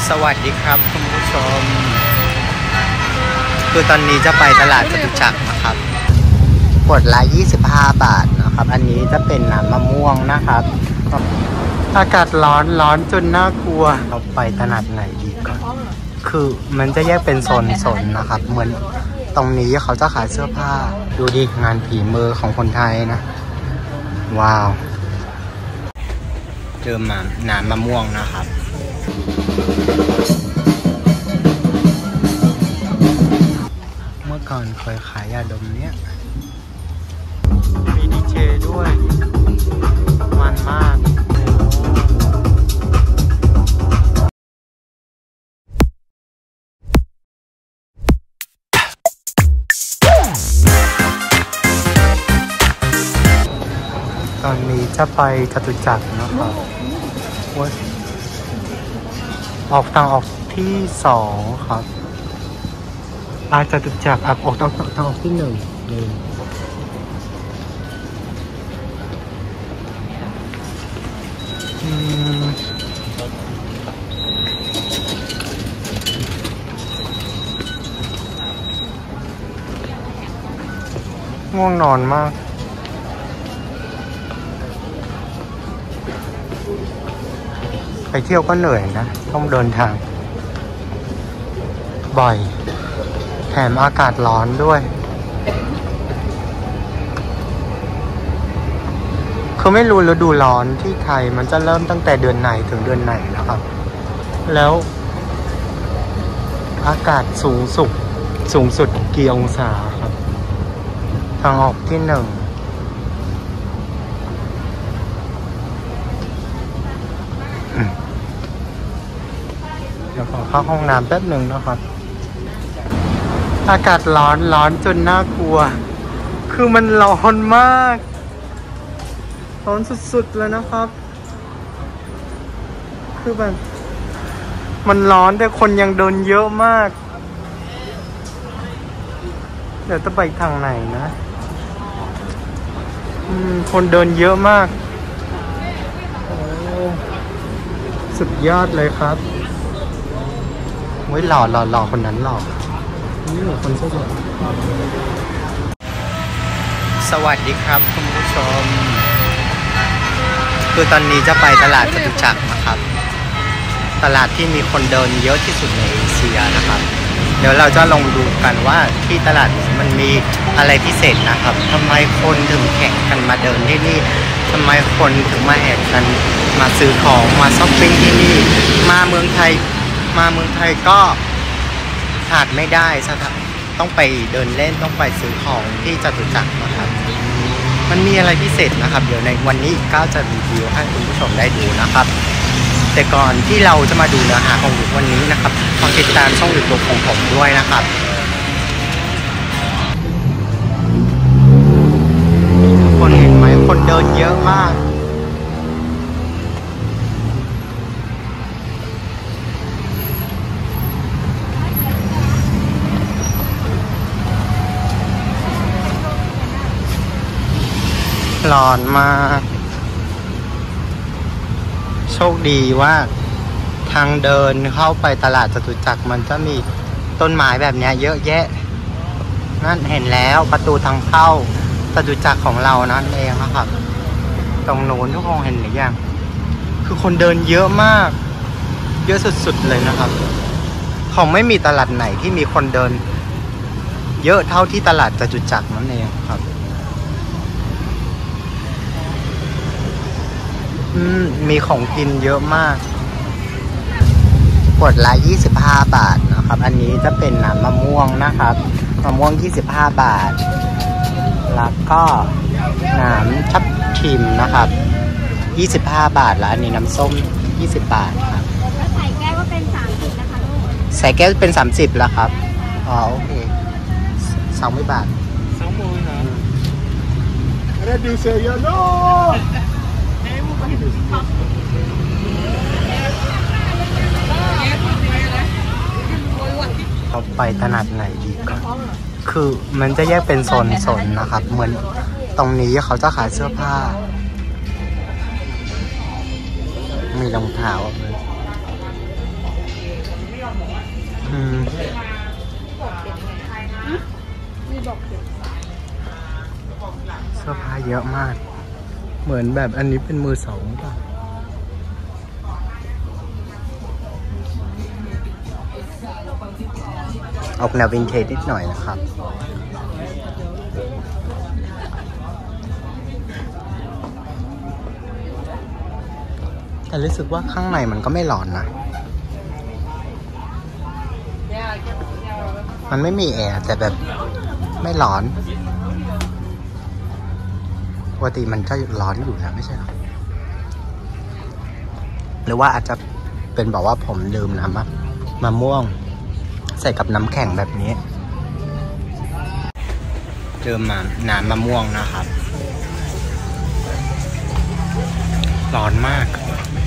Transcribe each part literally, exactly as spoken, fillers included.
สวัสดีครับคุณผู้ชมคือตอนนี้จะไปตลาดจตุจักรนะครับขวดละยี่สิบห้าบาทนะครับอันนี้จะเป็นน้ำมะม่วงนะครับอากาศร้อนร้อนจนน่ากลัวเราไปตลาดไหนดีก่อนคือมันจะแยกเป็นโซนๆนะครับเหมือนตรงนี้เขาจะขายเสื้อผ้าดูดิงานฝีมือของคนไทยนะว้าวเจอมาน้ำมะม่วงนะครับเมื่อก่อนเคยขายยาดมเนี้ยมีดีเจด้วยมันมากตอนนี้จะไปจตุจักรนะครับออกทางออกที่สองครับอาจตุจักรออกทางทางออกที่หนึ่งเลยง่วงนอนมากไปเที่ยวก็เหนื่อยนะต้องเดินทางบ่อยแถมอากาศร้อนด้วยคือไม่รู้ฤดูร้อนที่ไทยมันจะเริ่มตั้งแต่เดือนไหนถึงเดือนไหนนะครับแล้วอากาศสูงสุดสูงสุดกี่องศาครับทางออกที่หนึ่งเดี๋ยวขอเข้าห้องน้ำแป๊บหนึ่งนะครับอากาศร้อนร้อนจนน่ากลัวคือมันร้อนมากร้อนสุดๆเลยนะครับคือแบบมันร้อนแต่คนยังเดินเยอะมากเดี๋ยวจะไปทางไหนนะคนเดินเยอะมากโอ้สุดยอดเลยครับเว้ยหล่อหล่อหล่อคนนั้นหล่อนี่คนเสื้อเหลืองสวัสดีครับคุณผู้ชมคือตอนนี้จะไปตลาดจตุจักรนะครับตลาดที่มีคนเดินเยอะที่สุดในเอเชียนะครับเดี๋ยวเราจะลองดูกันว่าที่ตลาดมันมีอะไรพิเศษนะครับทำไมคนถึงแข่งกันมาเดินที่นี่ทำไมคนถึงมาแห่กันมาซื้อของมาช้อปปิ้งที่นี่มาเมืองไทยมาเมืองไทยก็ขาดไม่ได้สักต้องไปเดินเล่นต้องไปซื้อของที่จตุจักรนะครับมันมีอะไรพิเศษนะครับเดี๋ยวในวันนี้ก้าวจะรีวิวให้คุณผู้ชมได้ดูนะครับแต่ก่อนที่เราจะมาดูเนื้อหาของวันนี้นะครับฝากติดตามช่องยูทูบของผมด้วยนะครับคนเห็นไหมคนเดินเยอะมากร้อนมากโชคดีว่าทางเดินเข้าไปตลาดจตุจักรมันจะมีต้นไม้แบบนี้เยอะแยะนั่นเห็นแล้วประตูทางเข้าจตุจักรของเรานั่นเองนะครับตรงโน้นทุกคนเห็นหรือยังคือคนเดินเยอะมากเยอะสุดๆเลยนะครับเขาไม่มีตลาดไหนที่มีคนเดินเยอะเท่าที่ตลาดจตุจักรนั่นเองครับมีของกินเยอะมากขวดละยี่สิบห้าบาทนะครับอันนี้จะเป็นน้ำมะม่วงนะครับมะม่วงยี่สิบห้าบาทแล้วก็น้ำทับทิมนะครับยี่สิบห้าบาทแล้วอันนี้น้ำส้มยี่สิบบาทครับแล้วใส่แก้วก็เป็นสามสิบนะคะลูกใส่แก้วเป็นสามสิบแล้วครับอ๋อโอเคสองบาทสองมือนะเรดิเซียโนเราไปตลาดไหนดีก่อนคือมันจะแยกเป็นโซนๆนะครับเหมือนตรงนี้เขาจะขายเสื้อผ้ามีรองเท้าเสื้อผ้าเยอะมากเหมือนแบบอันนี้เป็นมือสองป่ะออกแนววินเทจนิดหน่อยนะครับแต่รู้สึกว่าข้างในมันก็ไม่ร้อนนะมันไม่มีแอร์แต่แบบไม่ร้อนปกติมันก็ร้อนอยู่นะไม่ใช่หรอหรือว่าอาจจะเป็นบอกว่าผมลืมน้ำมะม่วงใส่กับน้ำแข็งแบบนี้เติมมาน้ำมะม่วงนะครับร้อนมาก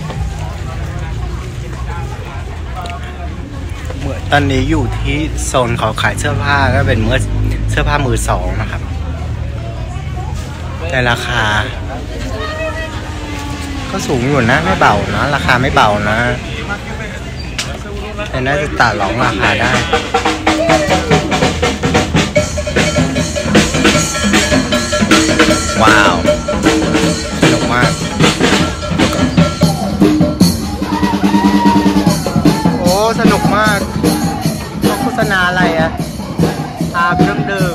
เมื่อตอนนี้อยู่ที่โซนเขาขายเสื้อผ้าก็เป็นเมื่อเสื้อผ้ามือสองนะครับแต่ราคาก็สูงอยู่นะไม่เบานะราคาไม่เบานะแต่น่าจะต่อรองราคาได้ว้าวสนุกมากโอ้สนุกมากเขาโฆษณาอะไรอะอาเครื่องดื่ม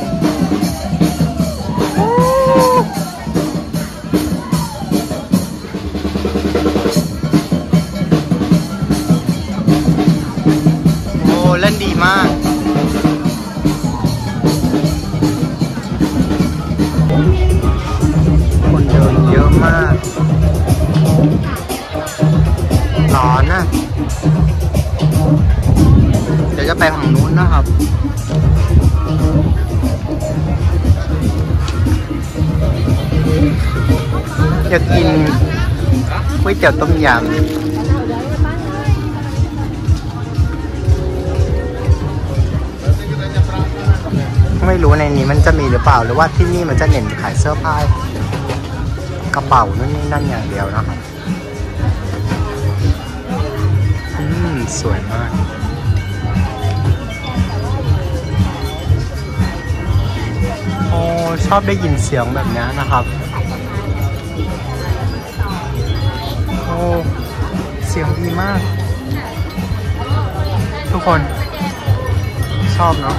โอ้เล่นดีมากคนเดินเยอะมากร้อนนะเดี๋ยวจะไปฝั่งนู้นนะครับอยากกินก๋วยเตี๋ยวต้มยำไม่รู้ในนี้มันจะมีหรือเปล่าหรือว่าที่นี่มันจะเน้นขายเสื้อผ้ากระเป๋านู่นนี่นั่นอย่างเดียวนะครับอืมสวยมากโอ้ชอบได้ยินเสียงแบบนี้นะครับโอ้เสียงดีมากทุกคนชอบเนาะ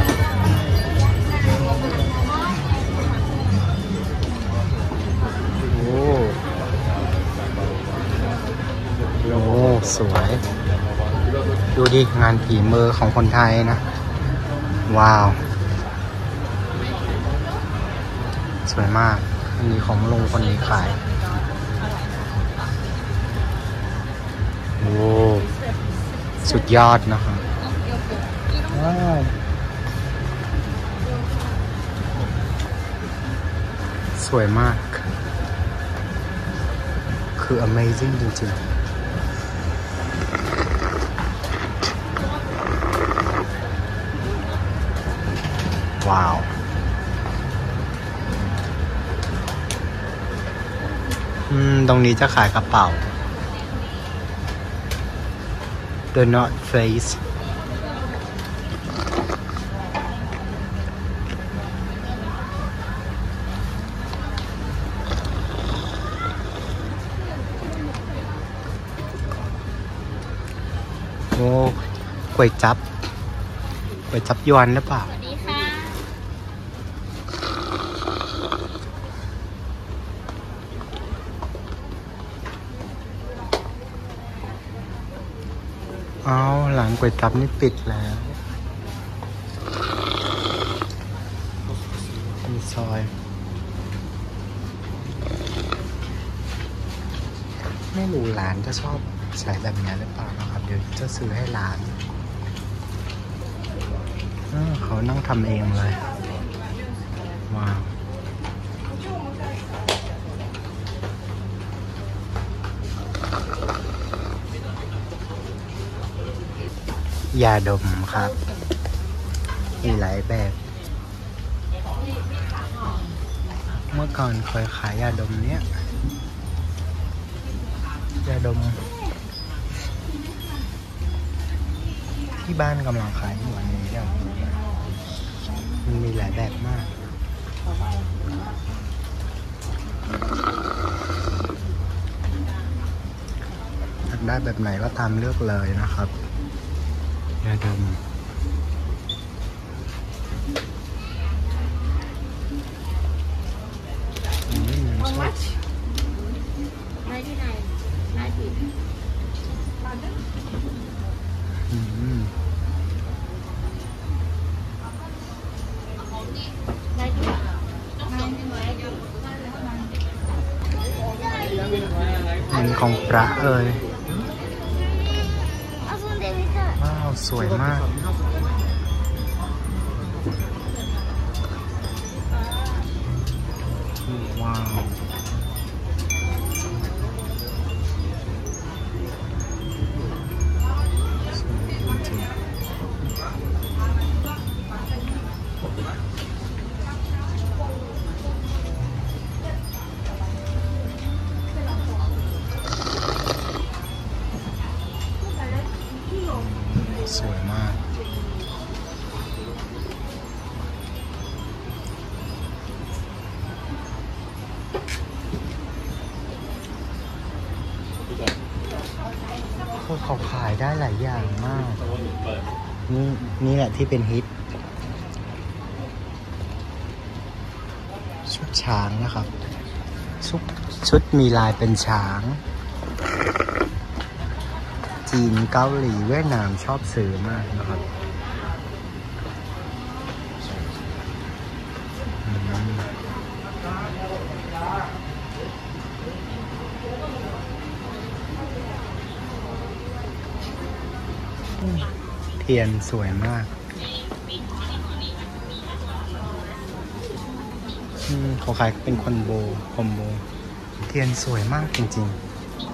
โอ้โอ้สวยดูดิงานฝีมือของคนไทยนะว้าวสวยมากอันนี้ของลุงคนนี้ขายโอ้สุดยอดนะครับว้าวสวยมากคือ amazing จริงๆว้าวอืมตรงนี้จะขายกระเป๋า The North Face โอ้ก๋วยจั๊บก๋วยจั๊บยวนหรือเปล่าสวัสดีค่ะเอาหลังก๋วยจั๊บนี่ปิดแล้วมีซอยไม่รู้ร้านจะชอบใช้แบบนี้หรือเปล่านะครับเดี๋ยวจะซื้อให้ร้านเขานั่งทำเองเลยว้าวยาดมครับมีหลายแบบเมื่อก่อนเคยขายยาดมเนี้ยยาดมที่บ้านกำลังขายอยู่อันนี้เนี่ยมันมีหลายแบบมากอยากได้แบบไหนก็ตามเลือกเลยนะครับยาดมอืมชอบอืมเป็นของพระเอ่ยว้าวสวยมากว้าวสวยมากคือเขาขายได้หลายอย่างมากนี่นี่แหละที่เป็นฮิตชุดช้างนะครับชุดชุดมีลายเป็นช้างจีนเกาหลีเวียดนามชอบซื้อมากนะครับเทียนสวยมากเขาขายเป็นคอนโบคอมโบเทียนสวยมากจริงๆ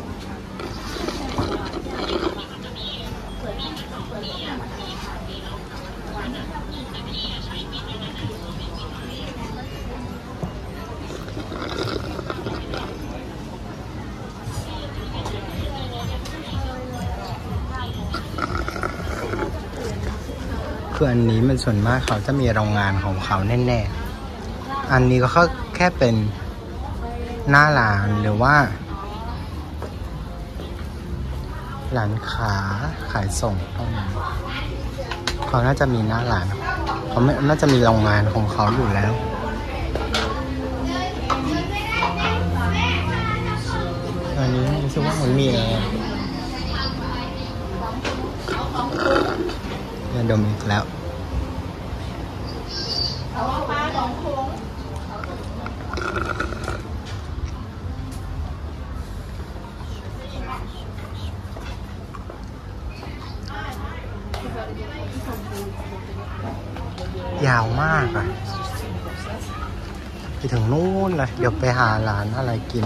คืออันนี้มันส่วนมากเขาจะมีโรงงานของเขาแน่ๆอันนี้ก็แค่เป็นหน้าร้านหรือว่าร้านค้าขายส่งเท่านั้นเขาน่าจะมีหน้าร้านเขาไม่น่าจะมีโรงงานของเขาอยู่แล้วอันนี้รู้สึกว่ามันมีอะไรยาดมอีกแล้วยาวมากอ่ะไปถึงนู่นเลยเดี๋ยวไปหาร้านอะไรกิน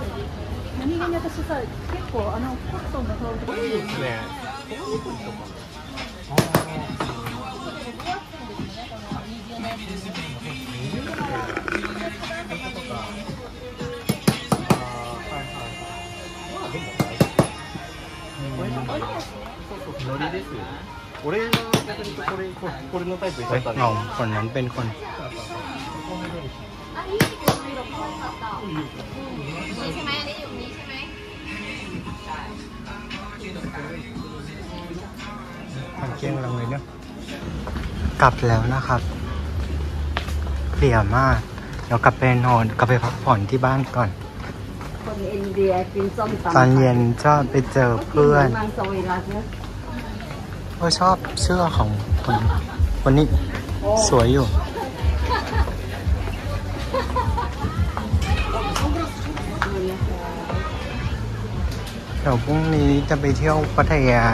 俺が逆にこれこれのタイプにしちゃったんで。 งงคนนั้นเป็นคนมันเกี้ยงลังเลยเนาะกลับแล้วนะครับเพลียมากเดี๋ยวกลับไปนอนกลับไปพักผ่อนที่บ้านก่อนคนอินเดียกินส้มตำตอนเย็นชอบไปเจอเพื่อนก็ชอบเสื้อของคนคนนี้สวยอยู่เดี๋ยวพรุ่งนี้จะไปเที่ยวพัทยา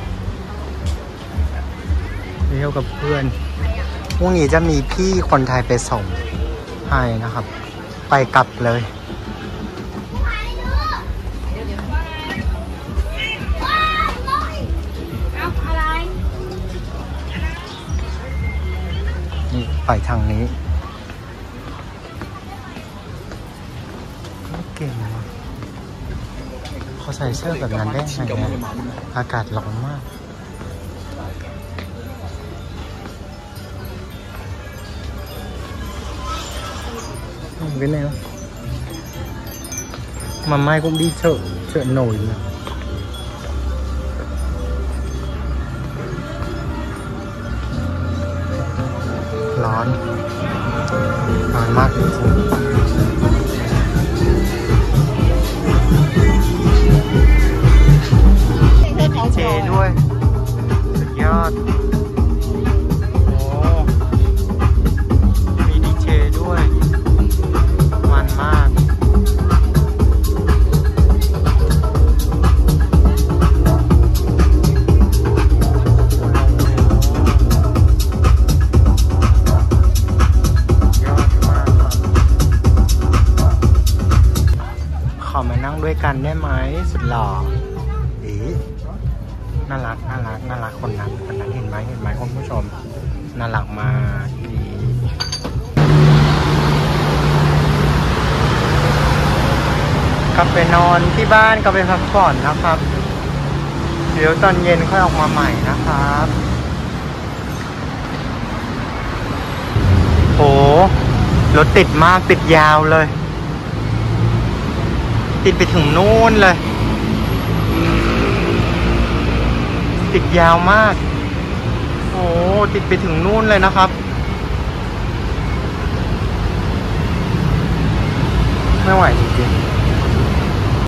ไปเที่ยวกับเพื่อนพรุ่งนี้จะมีพี่คนไทยไปส่งให้นะครับไปกลับเลยไปทางนี้เก่งว่ะเขาใส่เสื้อแบบนั้นได้ไงเนี่ยอากาศร้อนมาก cái này không? Mà mai cũng đi chợ, chợ nổi mà. Lón Lón mát jริงๆเจด้วยสุดยอดโอ้มีดีเจด้วยมันมากขอมานั่งด้วยกันได้ไหมสุดหล่ออีน่ารักน่ารักน่ารักคนนั้นคนนั้นเห็นไหมเห็นไหมคุณผู้ชมน่ารักมากดีกลับไปนอนที่บ้านกลับไปพักผ่อนนะครับเดี๋ยวตอนเย็นค่อยออกมาใหม่นะครับโหรถติดมากติดยาวเลยติดไปถึงนู่นเลยติดยาวมากโอ้ติดไปถึงนู่นเลยนะครับไม่ไหวจริงๆ